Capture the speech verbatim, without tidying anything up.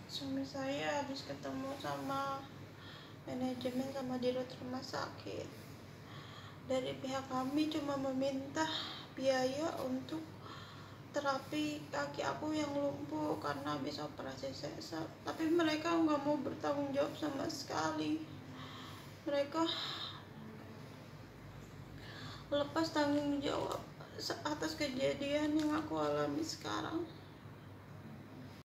Suami saya habis ketemu sama manajemen sama dirut rumah sakit. Dari pihak kami cuma meminta biaya untuk terapi kaki aku yang lumpuh karena habis operasi sesar, tapi mereka nggak mau bertanggung jawab sama sekali. Mereka lepas tanggung jawab atas kejadian yang aku alami sekarang.